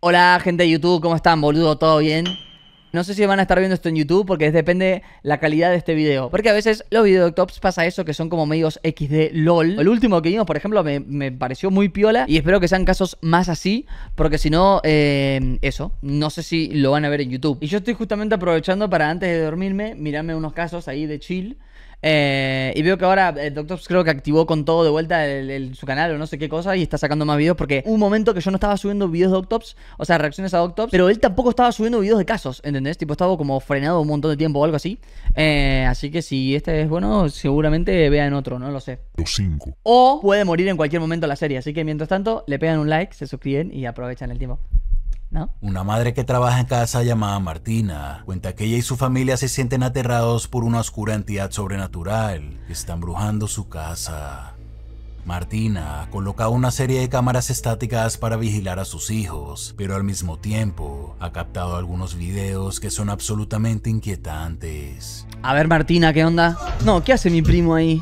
Hola gente de YouTube, ¿cómo están, boludo? ¿Todo bien? No sé si van a estar viendo esto en YouTube porque depende la calidad de este video. Porque a veces los videos de tops pasa eso, que son como medios XD LOL. El último que vimos, por ejemplo, me pareció muy piola. Y espero que sean casos más así, porque si no, eso, no sé si lo van a ver en YouTube. Y yo estoy justamente aprovechando para antes de dormirme, mirarme unos casos ahí de chill. Y veo que ahora Doctops creo que activó con todo de vuelta su canal o no sé qué cosa y está sacando más videos porque hubo un momento que yo no estaba subiendo videos de Doctops, o sea, reacciones a Doctops, pero él tampoco estaba subiendo videos de casos, ¿entendés? Tipo, estaba como frenado un montón de tiempo o algo así. Así que si este es bueno, seguramente vean otro, no lo sé. Los 5. O puede morir en cualquier momento la serie, así que mientras tanto, le pegan un like, se suscriben y aprovechan el tiempo. ¿No? Una madre que trabaja en casa llamada Martina cuenta que ella y su familia se sienten aterrados por una oscura entidad sobrenatural que está embrujando su casa. Martina ha colocado una serie de cámaras estáticas para vigilar a sus hijos, pero al mismo tiempo ha captado algunos videos que son absolutamente inquietantes. A ver, Martina, ¿qué onda? No, ¿qué hace mi primo ahí?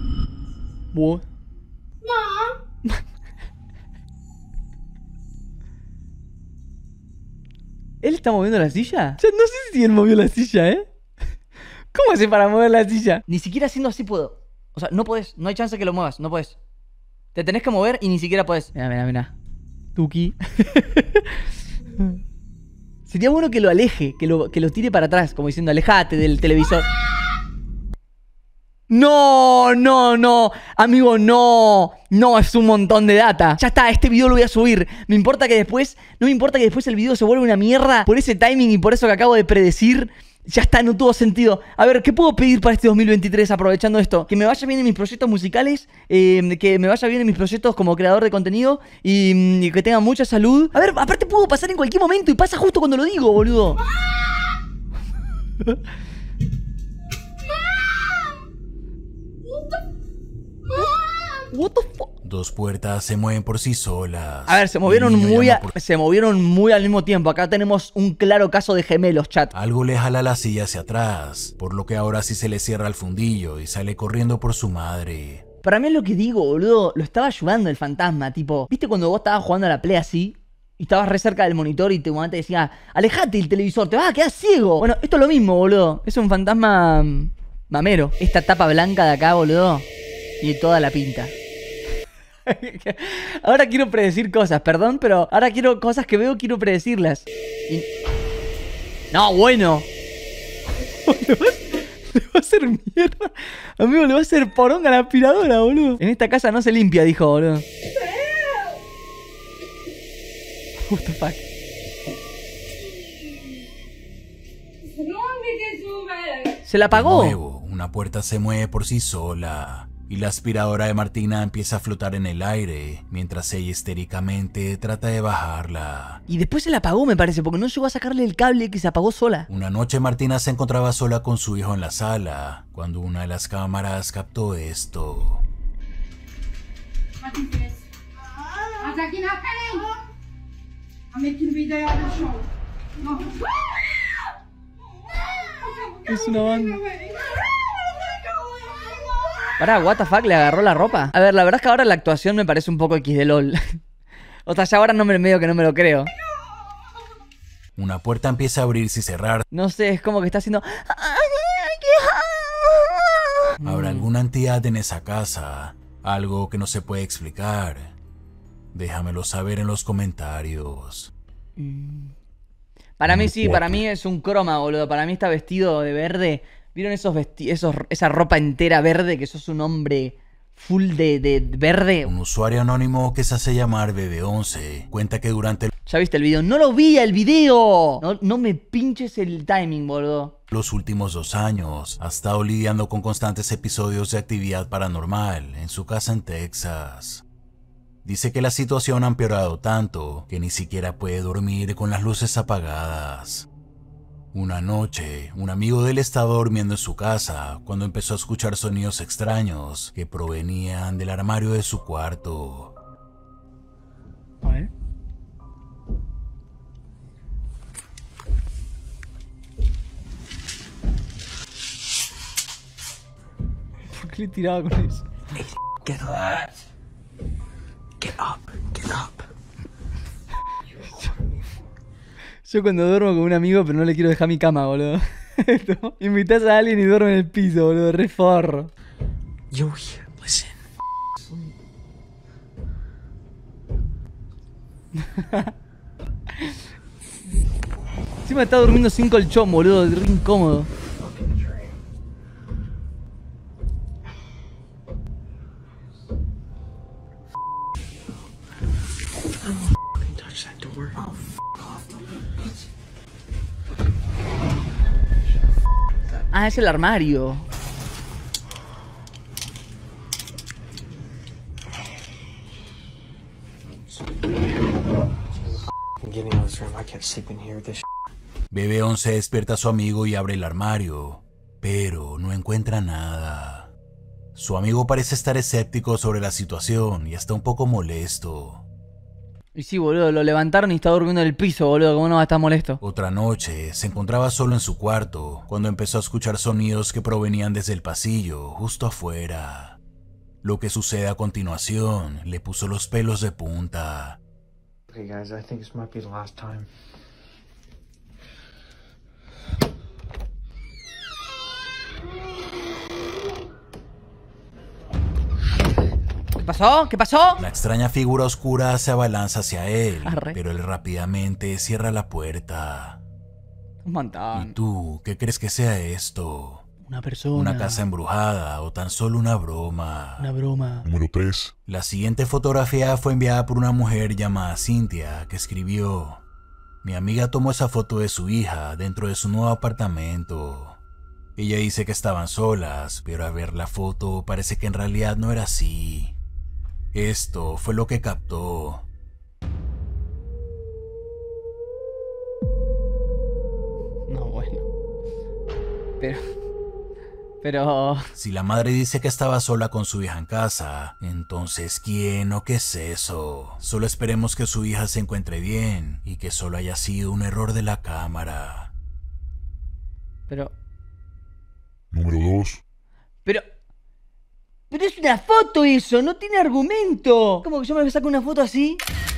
¿Él está moviendo la silla? Ya no sé si él movió la silla, ¿eh? ¿Cómo hace para mover la silla? Ni siquiera haciendo así puedo. O sea, no podés. No hay chance que lo muevas. No podés. Te tenés que mover y ni siquiera podés. Mira. Tuki. Sería bueno que lo aleje. Que lo tire para atrás. Como diciendo, alejate del televisor. No. Amigo, no. No, es un montón de data. Ya está, este video lo voy a subir. No me importa que después el video se vuelva una mierda por ese timing y por eso que acabo de predecir. Ya está, no tuvo sentido. A ver, ¿qué puedo pedir para este 2023 aprovechando esto? Que me vaya bien en mis proyectos musicales, que me vaya bien en mis proyectos como creador de contenido y que tenga mucha salud. A ver, aparte puedo pasar en cualquier momento y pasa justo cuando lo digo, boludo. What the fuck? Dos puertas se mueven por sí solas. A ver, se movieron muy al mismo tiempo. Acá tenemos un claro caso de gemelos, chat. Algo le jala la silla hacia atrás, por lo que ahora sí se le cierra el fundillo y sale corriendo por su madre. Para mí es lo que digo, boludo. Lo estaba ayudando el fantasma, tipo. ¿Viste cuando vos estabas jugando a la Play así? Y estabas re cerca del monitor y tu mamá te decía, alejate del televisor, te vas a quedar ciego. Bueno, esto es lo mismo, boludo. Es un fantasma mamero. Esta tapa blanca de acá, boludo. Y toda la pinta. Ahora quiero predecir cosas, perdón, pero ahora quiero cosas que veo, quiero predecirlas. No, bueno. Le va a hacer mierda. Amigo, le va a hacer poronga a la aspiradora, boludo. En esta casa no se limpia, dijo, boludo. What the fuck. Se la apagó. De nuevo, una puerta se mueve por sí sola y la aspiradora de Martina empieza a flotar en el aire mientras ella histéricamente trata de bajarla. Y después se la apagó, me parece, porque no llegó a sacarle el cable que se apagó sola. Una noche Martina se encontraba sola con su hijo en la sala cuando una de las cámaras captó esto. Es una banda. Pará, what the fuck, le agarró la ropa. A ver, la verdad es que ahora la actuación me parece un poco XD LOL. O sea, ya ahora medio que no me lo creo. Una puerta empieza a abrirse y cerrar. No sé, es como que está haciendo... ¿Habrá alguna entidad en esa casa? Algo que no se puede explicar. Déjamelo saber en los comentarios. Para mí sí, para mí es un croma, boludo. Para mí está vestido de verde. ¿Vieron esa ropa entera verde? Que sos un hombre full de verde. Un usuario anónimo que se hace llamar BB11 cuenta que durante ¿Ya viste el video? ¡No lo vi el video! No me pinches el timing, boludo. los últimos 2 años ha estado lidiando con constantes episodios de actividad paranormal en su casa en Texas. Dice que la situación ha empeorado tanto que ni siquiera puede dormir con las luces apagadas. Una noche, un amigo de él estaba durmiendo en su casa cuando empezó a escuchar sonidos extraños que provenían del armario de su cuarto. A ver. ¿Por qué le tiraba con eso? Get up. Get up. Get up. Yo cuando duermo con un amigo, pero no le quiero dejar mi cama, boludo. Invitas a alguien y duerme en el piso, boludo. Re forro. Yo here, listen. Encima está durmiendo sin colchón, boludo. Re incómodo. Touch that door. Ah, es el armario. I'm getting out of this room. I can't sleep in here with this. Bebé 11 despierta a su amigo y abre el armario, pero no encuentra nada. Su amigo parece estar escéptico sobre la situación y está un poco molesto. Y sí, boludo, lo levantaron y está durmiendo en el piso, boludo. ¿Cómo no va a estar molesto? Otra noche, se encontraba solo en su cuarto cuando empezó a escuchar sonidos que provenían desde el pasillo, justo afuera. Lo que sucede a continuación le puso los pelos de punta. Okay, guys, I think this might be the last time. ¿Qué pasó? ¿Qué pasó? La extraña figura oscura se abalanza hacia él, Arre. pero él rápidamente cierra la puerta. Un ¿Y montón. tú qué crees que sea esto? Una persona. ¿Una casa embrujada o tan solo una broma? Una broma. Número 3. La siguiente fotografía fue enviada por una mujer llamada Cynthia, que escribió: mi amiga tomó esa foto de su hija dentro de su nuevo apartamento. Ella dice que estaban solas, pero al ver la foto parece que en realidad no era así. Esto fue lo que captó. No, bueno. Pero... Si la madre dice que estaba sola con su hija en casa, entonces ¿quién o qué es eso? Solo esperemos que su hija se encuentre bien y que solo haya sido un error de la cámara. Pero Número 2. Pero es una foto eso, no tiene argumento. ¿Cómo que yo me saco una foto así?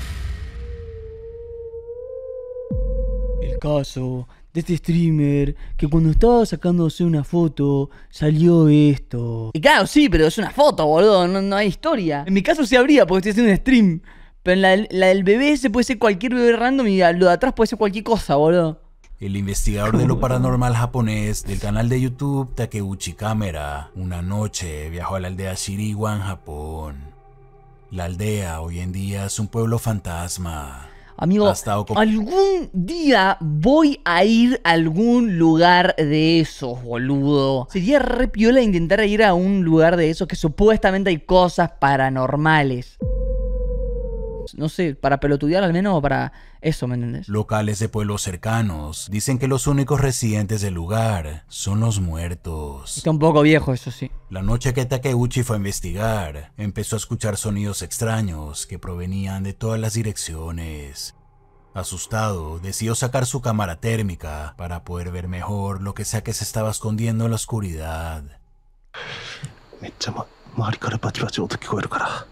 El caso de este streamer que cuando estaba sacándose una foto salió esto. Y claro, sí, pero es una foto, boludo, no hay historia. En mi caso sí habría porque estoy haciendo un stream. Pero en la del bebé ese puede ser cualquier bebé random y lo de atrás puede ser cualquier cosa, boludo. El investigador de lo paranormal japonés del canal de YouTube Takeuchi Camera una noche viajó a la aldea Shiriwa en Japón. La aldea hoy en día es un pueblo fantasma. Amigo, algún día voy a ir a algún lugar de esos, boludo. Sería re piola intentar ir a un lugar de esos que supuestamente hay cosas paranormales. No sé, para pelotudear al menos o para eso, ¿me entendés? Locales de pueblos cercanos dicen que los únicos residentes del lugar son los muertos. Está un poco viejo, eso sí. La noche que Takeuchi fue a investigar, empezó a escuchar sonidos extraños que provenían de todas las direcciones. Asustado, decidió sacar su cámara térmica para poder ver mejor lo que sea que se estaba escondiendo en la oscuridad. めっちゃ周りからバチバチ音聞こえるから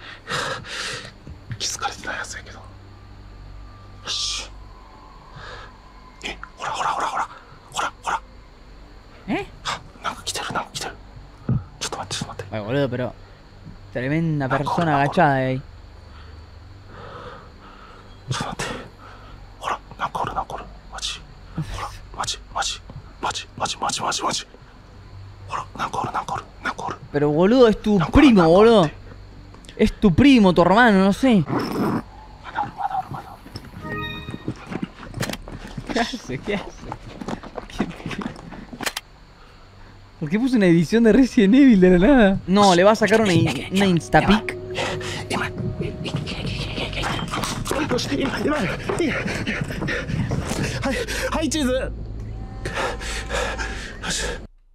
気づかれてないやつやけどよしほらほらほらほらほらほらなんか来てるなんか来てるちょっと待ってちょっと待って Ay, boludo, pero... Tremenda persona agachada ahí. ちょっと待ってほらなんかおるなんかおるマジほらマジマジマジマジマジマジマジほらなんかおるなんかおるなんかおる Pero boludo, es tu primo, boludo. Es tu primo, tu hermano, no sé. ¿Qué hace? ¿Qué hace? ¿Por qué puso una edición de Resident Evil de la nada? No, le va a sacar una instapic. よし今はいチーズよし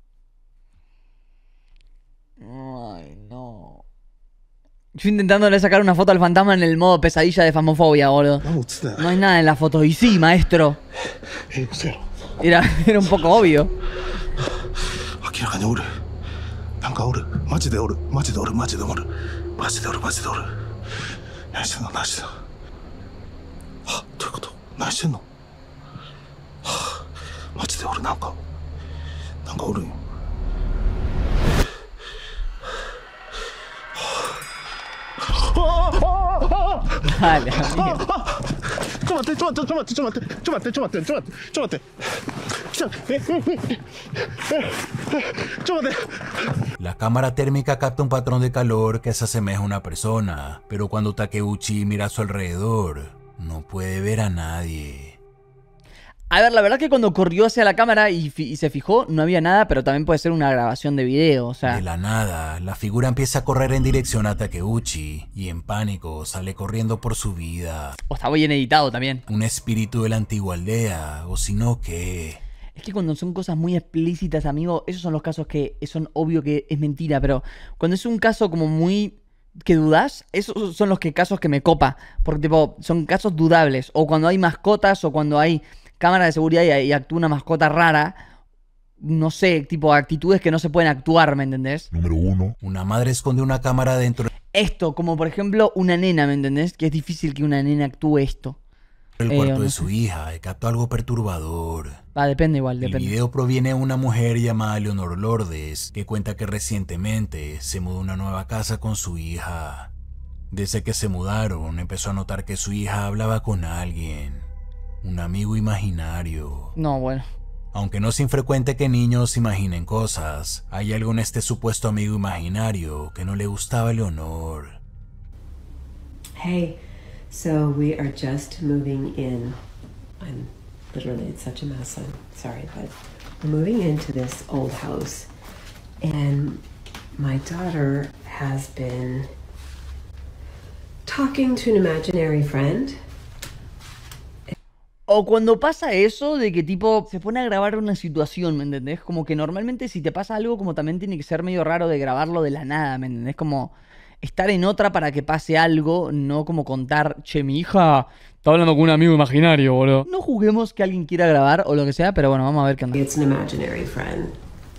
Ay, no. Yo intentándole sacar una foto al fantasma en el modo pesadilla de Phasmophobia, boludo. No hay nada en la foto. Y sí, maestro. Era un poco obvio. 明らかにおるなんかおるマジでおるマジでおるマジでおるマジでおるマジでおる何してんの何してんのあどういうこと何してんのマジで俺なんかおるんよ。 Dale, amigo. ちょっと待って。 La cámara térmica capta un patrón de calor que se asemeja a una persona, pero cuando Takeuchi mira a su alrededor, no puede ver a nadie. A ver, la verdad que cuando corrió hacia la cámara y se fijó, no había nada, pero también puede ser una grabación de video, o sea... De la nada, la figura empieza a correr en dirección a Takeuchi y en pánico sale corriendo por su vida. O está bien editado también. Un espíritu de la antigua aldea, o si no, ¿qué? Es que cuando son cosas muy explícitas, amigo, esos son los casos que son obvio que es mentira, pero cuando es un caso como muy... que dudás, esos son los casos que me copa, porque tipo, son casos dudables, o cuando hay mascotas, o cuando hay cámara de seguridad y actúa una mascota rara, no sé, tipo actitudes que no se pueden actuar, ¿me entendés? Número 1. Una madre esconde una cámara dentro Esto, como por ejemplo una nena, ¿me entendés? Que es difícil que una nena actúe esto. del cuarto no de sé. su hija y captó algo perturbador. Depende igual, El depende. video proviene de una mujer llamada Leonor Lourdes, que cuenta que recientemente se mudó a una nueva casa con su hija. Desde que se mudaron, empezó a notar que su hija hablaba con alguien, un amigo imaginario. No, bueno. Aunque no es infrecuente que niños imaginen cosas, hay algo en este supuesto amigo imaginario que no le gustaba a Leonor. Hey, so we are just moving in. I'm literally, it's such a mess. I'm sorry, but we're moving into this old house. And my daughter has been talking to an imaginary friend. O cuando pasa eso de que tipo se pone a grabar una situación, ¿me entendés? Como que normalmente si te pasa algo como también tiene que ser medio raro de grabarlo de la nada, ¿me entendés? Como estar en otra para que pase algo, no como contar, che, mi hija está hablando con un amigo imaginario, boludo. No juguemos que alguien quiera grabar o lo que sea, pero bueno, vamos a ver qué onda. It's an imaginary friend.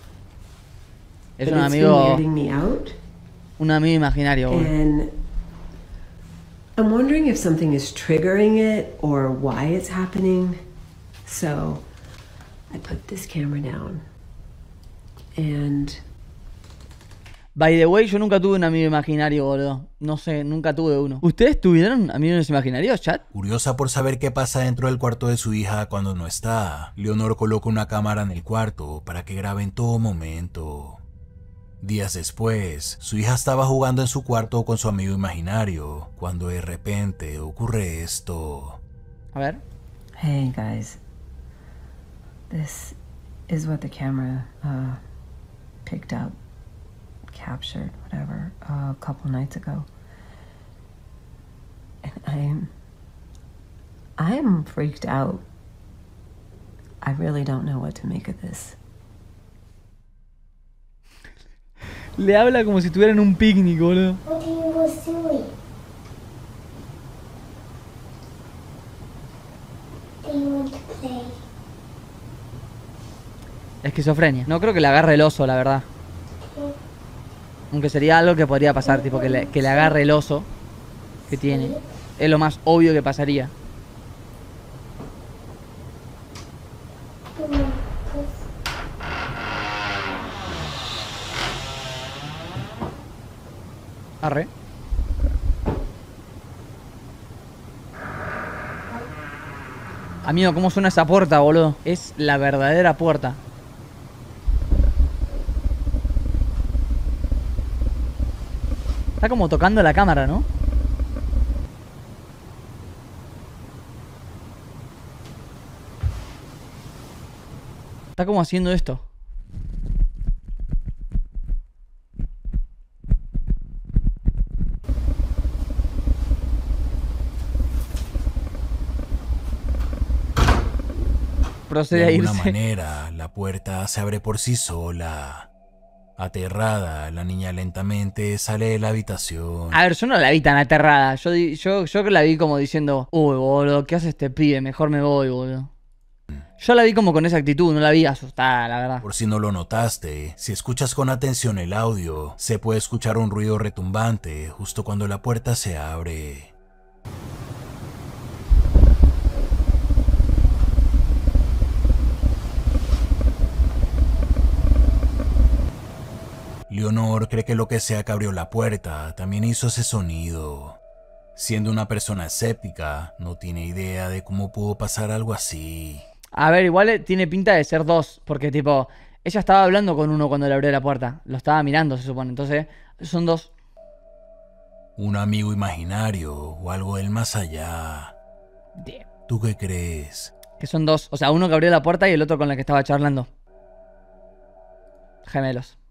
Es But un it's been amigo weirding me out. imaginario, boludo. And I'm wondering if something is triggering it or why it's happening. So I put this camera down. And By the way, yo nunca tuve un amigo imaginario, boludo. No sé, nunca tuve uno. ¿Ustedes tuvieron amigos imaginarios, chat? Curiosa por saber qué pasa dentro del cuarto de su hija cuando no está, Leonor coloca una cámara en el cuarto para que grabe en todo momento. Días después, su hija estaba jugando en su cuarto con su amigo imaginario, cuando de repente ocurre esto. A ver. hey guys, this is what the camera picked up, captured, whatever, a couple nights ago. And I'm freaked out. I really don't know what to make of this. Le habla como si estuviera en un picnic, boludo. What he was doing? Do you want to play? Esquizofrenia. No creo que le agarre el oso, la verdad. Aunque sería algo que podría pasar, tipo que le agarre el oso que tiene. Es lo más obvio que pasaría. Arre. Amigo, ¿cómo suena esa puerta, boludo? Es la verdadera puerta. Está como tocando la cámara, ¿no? Está como haciendo esto. Procede De a alguna irse. manera, la puerta se abre por sí sola. Aterrada, la niña lentamente sale de la habitación. A ver, yo no la vi tan aterrada. Yo que la vi como diciendo, uy, boludo, ¿qué hace este pibe? Mejor me voy, boludo. Yo la vi como con esa actitud, no la vi asustada, la verdad. Por si no lo notaste, si escuchas con atención el audio, se puede escuchar un ruido retumbante justo cuando la puerta se abre. señor cree que lo que sea que abrió la puerta también hizo ese sonido. Siendo una persona escéptica, no tiene idea de cómo pudo pasar algo así. A ver, igual tiene pinta de ser dos, porque tipo, ella estaba hablando con uno cuando le abrió la puerta. Lo estaba mirando, se supone. Entonces, son dos. Un amigo imaginario o algo del más allá. Damn. ¿Tú qué crees? Que son dos. O sea, uno que abrió la puerta y el otro con el que estaba charlando. Gemelos.